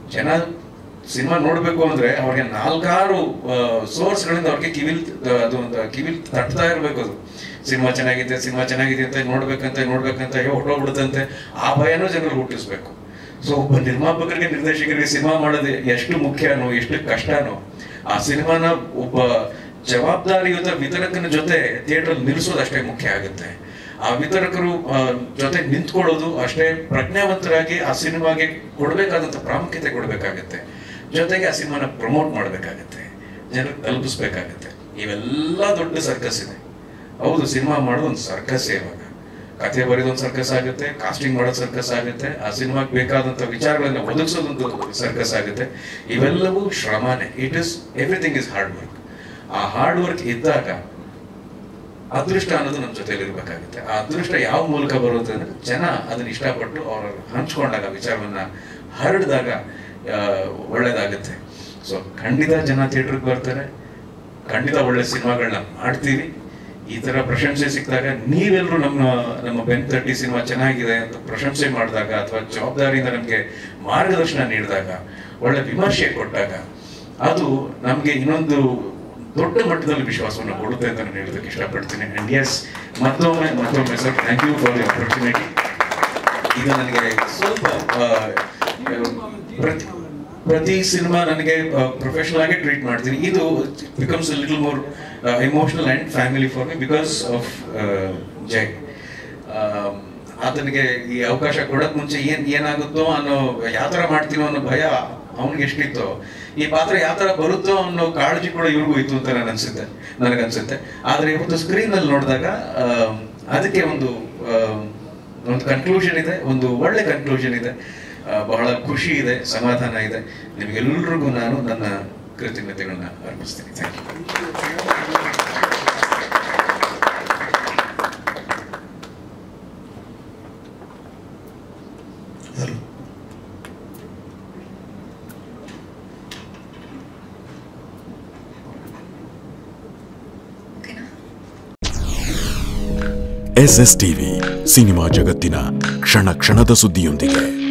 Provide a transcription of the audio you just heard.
ಜನ ಸಿನಿಮಾ ನೋಡಬೇಕು ಅಂದರೆ ಅವ್ರಿಗೆ 4-6 ಸೋರ್ಸ್ಗಳಿಂದ ಅವ್ರಿಗೆ ಕಿವಿಲ್ ತಟ್ತಾ ಇರಬೇಕು. ಅದು ಸಿನಿಮಾ ಚೆನ್ನಾಗಿದೆ ಅಂತ ನೋಡ್ಬೇಕಂತ ಹೊಟ್ಟೋಗ್ಬಿಡುತ್ತಂತೆ, ಆ ಭಯನೂ ಜನರು ಹುಟ್ಟಿಸ್ಬೇಕು. ಸೊ ಒಬ್ಬ ನಿರ್ಮಾಪಕರಿಗೆ, ನಿರ್ದೇಶಕರಿಗೆ ಸಿನಿಮಾ ಮಾಡೋದು ಎಷ್ಟು ಮುಖ್ಯನೋ, ಎಷ್ಟು ಕಷ್ಟನೋ, ಆ ಸಿನಿಮಾನ ಒಬ್ಬ ಜವಾಬ್ದಾರಿಯುತ ವಿತರಕನ ಜೊತೆ ಥಿಯೇಟರ್ ನಿಲ್ಲಿಸೋದು ಅಷ್ಟೇ ಮುಖ್ಯ ಆಗುತ್ತೆ. ಆ ವಿತರಕರು ಜೊತೆ ನಿಂತ್ಕೊಳ್ಳೋದು ಅಷ್ಟೇ ಪ್ರಜ್ಞಾವಂತರಾಗಿ ಆ ಸಿನಿಮಾಗೆ ಕೊಡಬೇಕಾದಂಥ ಪ್ರಾಮುಖ್ಯತೆ ಕೊಡಬೇಕಾಗತ್ತೆ. ಜೊತೆಗೆ ಆ ಸಿನಿಮಾನ ಪ್ರಮೋಟ್ ಮಾಡಬೇಕಾಗತ್ತೆ, ಜನರಿಗೆ ತಲುಪಿಸ್ಬೇಕಾಗತ್ತೆ. ಇವೆಲ್ಲ ದೊಡ್ಡ ಸರ್ಕಸ್ ಇದೆ. ಹೌದು, ಸಿನಿಮಾ ಮಾಡೋದು ಒಂದು ಸರ್ಕಸ್. ಇವಾಗ ಕಥೆ ಬರೆಯೋದೊಂದು ಸರ್ಕಸ್ ಆಗುತ್ತೆ, ಕಾಸ್ಟಿಂಗ್ ಮಾಡೋದು ಸರ್ಕಸ್ ಆಗುತ್ತೆ, ಆ ಸಿನಿಮಾಗೆ ಬೇಕಾದಂಥ ವಿಚಾರಗಳನ್ನ ಒದಗಿಸೋದೊಂದು ಸರ್ಕಸ್ ಆಗುತ್ತೆ. ಇವೆಲ್ಲವೂ ಶ್ರಮನೇ. Everything is hard work. ಆ ಹಾರ್ಡ್ ವರ್ಕ್ ಇದ್ದಾಗ ಅದೃಷ್ಟ ಅನ್ನೋದು ನಮ್ಮ ಜೊತೆಲಿ ಇರಬೇಕಾಗುತ್ತೆ. ಆ ಅದೃಷ್ಟ ಯಾವ ಮೂಲಕ ಬರುತ್ತೆ ಅಂದರೆ, ಜನ ಅದನ್ನ ಇಷ್ಟಪಟ್ಟು ಅವರು ಹಂಚ್ಕೊಂಡಾಗ, ವಿಚಾರವನ್ನ ಹರಡಿದಾಗ ಒಳ್ಳೇದಾಗುತ್ತೆ. ಸೊ ಖಂಡಿತ ಜನ ಥಿಯೇಟ್ರಿಗೆ ಬರ್ತಾರೆ, ಖಂಡಿತ ಒಳ್ಳೆ ಸಿನಿಮಾಗಳನ್ನ ಮಾಡ್ತೀವಿ. ಈ ಥರ ಪ್ರಶಂಸೆ ಸಿಕ್ಕಿದಾಗ ನೀವೆಲ್ಲರೂ ನಮ್ಮ ಬೆನ್ ತಟ್ಟಿ ಸಿನಿಮಾ ಚೆನ್ನಾಗಿದೆ ಅಂತ ಪ್ರಶಂಸೆ ಮಾಡಿದಾಗ, ಅಥವಾ ಜವಾಬ್ದಾರಿಯಿಂದ ನಮಗೆ ಮಾರ್ಗದರ್ಶನ ನೀಡಿದಾಗ, ಒಳ್ಳೆ ವಿಮರ್ಶೆ ಕೊಟ್ಟಾಗ, ಅದು ನಮಗೆ ಇನ್ನೊಂದು ದೊಡ್ಡ ಮಟ್ಟದಲ್ಲಿ ವಿಶ್ವಾಸವನ್ನು ಕೊಡುತ್ತೆ ಅಂತ ನಾನು ಹೇಳೋದಕ್ಕೆ ಇಷ್ಟಪಡ್ತೀನಿ. ಆ್ಯಂಡ್ ಎಸ್, ಮತ್ತೊಮ್ಮೆ sir, thank you for the opportunity. ಈಗ ನನಗೆ ಸ್ವಲ್ಪ ಪ್ರತಿ ಸಿನಿಮಾ ನನಗೆ ಪ್ರೊಫೆಷನಲ್ ಆಗಿ ಟ್ರೀಟ್ ಮಾಡ್ತೀನಿ. ಇದು becomes a little more emotional and family for me because of Jai. ಆತನಿಗೆ ಈ ಅವಕಾಶ ಕೊಡೋಕೆ ಮುಂಚೆ ಏನಾಗುತ್ತೋ ಅನ್ನೋ, ಯಾವ ಥರ ಮಾಡ್ತೀನೋ ಅನ್ನೋ ಭಯ ಅವನಿಗೆ ಎಷ್ಟಿತ್ತೋ, ಈ ಪಾತ್ರ ಯಾವ ಥರ ಬರುತ್ತೋ ಅನ್ನೋ ಕಾಳಜಿ ಕೂಡ ಇವ್ರಿಗೂ ಇತ್ತು ಅಂತ ನನಗನ್ಸುತ್ತೆ. ಆದರೆ ಇವತ್ತು ಸ್ಕ್ರೀನಲ್ಲಿ ನೋಡಿದಾಗ ಅದಕ್ಕೆ ಒಂದು ಕನ್ಕ್ಲೂಷನ್ ಇದೆ, ಒಂದು ಒಳ್ಳೆ ಕನ್ಕ್ಲೂಷನ್ ಇದೆ. ಬಹಳ ಖುಷಿ ಇದೆ, ಸಮಾಧಾನ ಇದೆ. ನಿಮಗೆಲ್ಲರಿಗೂ ನಾನು ನನ್ನ ಕೃತಜ್ಞತೆಗಳನ್ನ ಅರ್ಪಿಸ್ತೀನಿ. Thank you. SS TV, cinema ಜಗತ್ತಿನ ಕ್ಷಣ ಕ್ಷಣದ ಸುದ್ದಿಯೊಂದಿಗೆ.